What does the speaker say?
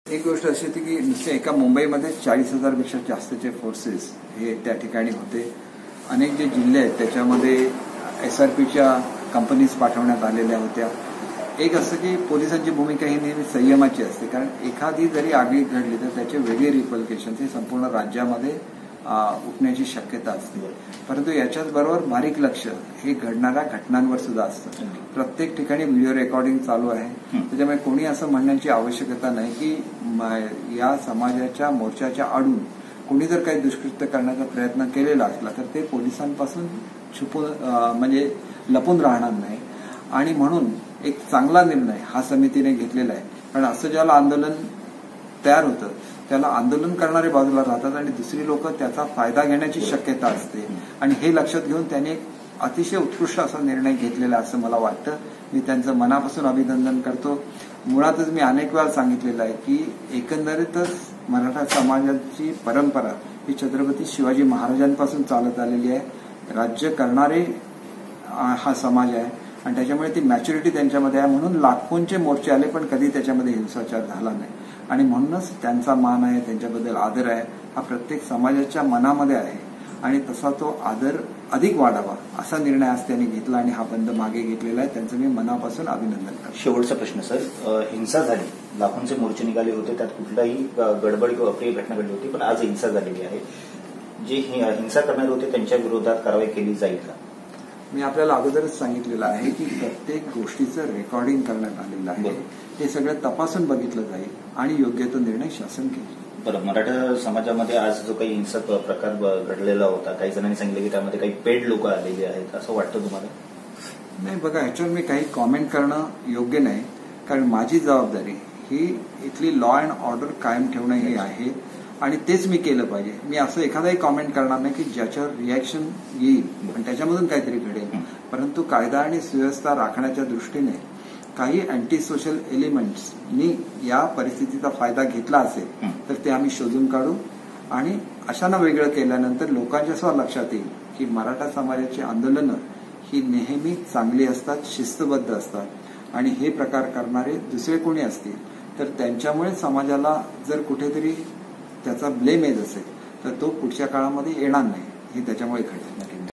एक गोष्ट अशी होती की नुसते एका मुंबईमध्ये 40,000 पेक्षा जास्तचे फोर्सेस हे त्या ठिकाणी होते. अनेक जे जिल्हे आहेत त्याच्यामध्ये SRPच्या कंपनीज पाठवण्यात आलेल्या होत्या. एक असं की पोलिसांची भूमिका ही नेहमी संयमाची असते, कारण एखादी जरी आगळीक घडली तर त्याचे वेगळे रिपल्केशन हे संपूर्ण राज्यामध्ये उठण्याची शक्यता असते. परंतु याच्याच बरोबर बारीक लक्ष हे घडणाऱ्या घटनांवर सुद्धा असतं. प्रत्येक ठिकाणी व्हिडिओ रेकॉर्डिंग चालू आहे. त्याच्यामुळे कोणी असं म्हणण्याची आवश्यकता नाही की या समाजाच्या मोर्चाच्या आडून कोणी जर काही दुष्कृत्य करण्याचा प्रयत्न केलेला असला तर ते पोलिसांपासून म्हणजे लपून राहणार नाही. आणि म्हणून एक चांगला निर्णय हा समितीने घेतलेला आहे. कारण असं ज्याला आंदोलन तयार होतं त्याला आंदोलन करणारे बाजूला राहतात आणि दुसरी लोक त्याचा फायदा घेण्याची शक्यता असते. आणि हे लक्षात घेऊन त्यांनी एक अतिशय उत्कृष्ट असा निर्णय घेतलेला असं मला वाटतं. मी त्यांचं मनापासून अभिनंदन करतो. मुळातच मी अनेक वेळा सांगितलेलं आहे की एकंदरीतच मराठा समाजाची परंपरा ही छत्रपती शिवाजी महाराजांपासून चालत आलेली आहे. राज्य करणारे हा समाज आहे आणि त्याच्यामुळे ती मॅच्युरिटी त्यांच्यामध्ये आहे. म्हणून लाखोंचे मोर्चे आले पण कधी त्याच्यामध्ये हिंसाचार झाला नाही. आणि म्हणूनच त्यांचा मान आहे, त्यांच्याबद्दल आदर आहे हा प्रत्येक समाजाच्या मनामध्ये आहे. आणि तसा तो आदर अधिक वाढावा असा निर्णय आज त्यांनी घेतला आणि हा बंद मागे घेतलेला आहे. त्यांचं मी मनापासून अभिनंदन करतो. शेवटचा प्रश्न सर, हिंसा झाली, लाखोंचे मोर्चे निघाले होते, त्यात कुठलाही गडबड किंवा अप्रिय घटना घडली होती, पण आज हिंसा झालेली आहे. जे हिंसा करणारे होते त्यांच्या विरोधात कारवाई केली जाईल का? मी आपल्याला अगोदरच सांगितलेलं आहे की प्रत्येक गोष्टीचं रेकॉर्डिंग करण्यात आलेलं आहे. हे सगळं तपासून बघितलं जाईल आणि योग्य तो निर्णय शासन घेईल. बरं, मराठा समाजामध्ये आज जो काही हिंसक प्रकार घडलेला होता, काही जणांनी सांगितलं की त्यामध्ये काही पेड लोक आलेली आहेत, असं वाटतं तुम्हाला? नाही, बघा, ह्याच्यावर मी काही कॉमेंट करणं योग्य नाही. कारण माझी जबाबदारी ही इथली लॉ अँड ऑर्डर कायम ठेवणं ही आहे आणि तेच मी केलं पाहिजे. मी असं एखादाही कॉमेंट करणार नाही की ज्याच्यावर रिॲक्शन येईल आणि त्याच्यामधून काहीतरी घडेल. परंतु कायदा आणि सुव्यवस्था राखण्याच्या दृष्टीने काही अँटी सोशल एलिमेंट्सनी या परिस्थितीचा फायदा घेतला असेल तर ते आम्ही शोधून काढू. आणि अशांना वेगळं केल्यानंतर लोकांच्या सुद्धा लक्षात येईल की मराठा समाजाची आंदोलनं ही नेहमी चांगली असतात, शिस्तबद्ध असतात. आणि हे प्रकार करणारे दुसरे कोणी असतील तर त्यांच्यामुळे समाजाला जर कुठेतरी त्याचा ब्लेम येत असेल तर तो पुढच्या काळामध्ये येणार नाही. हे त्याच्यामुळे घडेल.